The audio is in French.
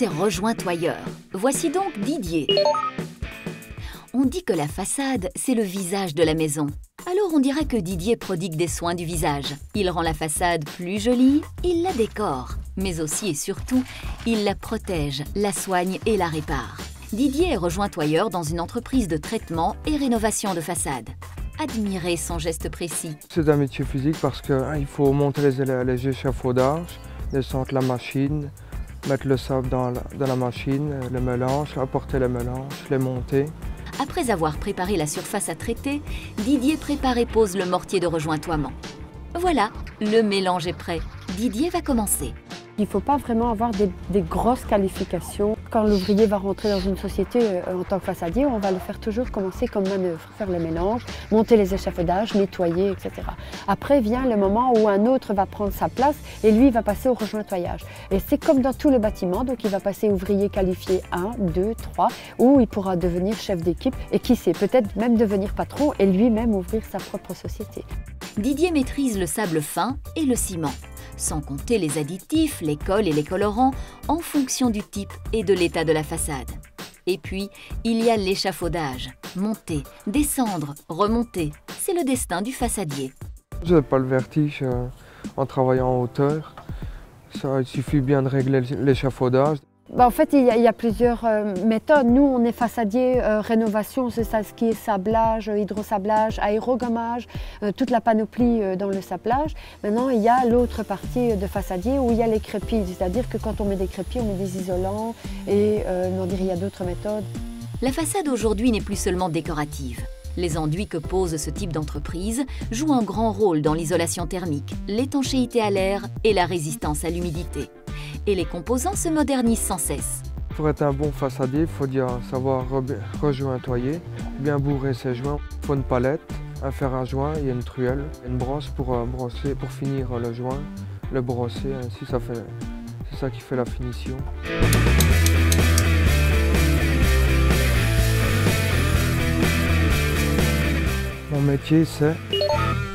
ses rejointoyeurs. Voici donc Didier. On dit que la façade, c'est le visage de la maison. Alors on dirait que Didier prodigue des soins du visage. Il rend la façade plus jolie, il la décore. Mais aussi et surtout, il la protège, la soigne et la répare. Didier est rejointoyeur dans une entreprise de traitement et rénovation de façade. Admirez son geste précis. C'est un métier physique parce qu'il faut monter les échafaudages, descendre la machine, mettre le sable dans la machine, le mélange, apporter le mélange, les monter. Après avoir préparé la surface à traiter, Didier prépare et pose le mortier de rejointoiement. Voilà, le mélange est prêt. Didier va commencer. Il ne faut pas vraiment avoir des grosses qualifications. Quand l'ouvrier va rentrer dans une société en tant que façadier, on va le faire toujours commencer comme manœuvre, faire le mélange, monter les échafaudages, nettoyer, etc. Après vient le moment où un autre va prendre sa place et lui va passer au rejointoyage. Et c'est comme dans tout le bâtiment, donc il va passer ouvrier qualifié 1, 2, 3, où il pourra devenir chef d'équipe et qui sait, peut-être même devenir patron et lui-même ouvrir sa propre société. Didier maîtrise le sable fin et le ciment, sans compter les additifs, les cols et les colorants en fonction du type et de l'état de la façade. Et puis, il y a l'échafaudage. Monter, descendre, remonter, c'est le destin du façadier. Je n'ai pas le vertige en travaillant en hauteur. Il suffit bien de régler l'échafaudage. En fait, il y a plusieurs méthodes. Nous, on est façadier rénovation, c'est ça ce qui est sablage, hydrosablage, aérogommage, toute la panoplie dans le sablage. Maintenant, il y a l'autre partie de façadier où il y a les crépis, c'est-à-dire que quand on met des crépis, on met des isolants et il y a d'autres méthodes. La façade aujourd'hui n'est plus seulement décorative. Les enduits que pose ce type d'entreprise jouent un grand rôle dans l'isolation thermique, l'étanchéité à l'air et la résistance à l'humidité. Et les composants se modernisent sans cesse. Pour être un bon façadier, il faut savoir rejointoyer, bien bourrer ses joints. Il faut une palette, un fer à joint et une truelle, une brosse pour brosser, pour finir le joint, le brosser, ainsi c'est ça qui fait la finition. Mon métier, c'est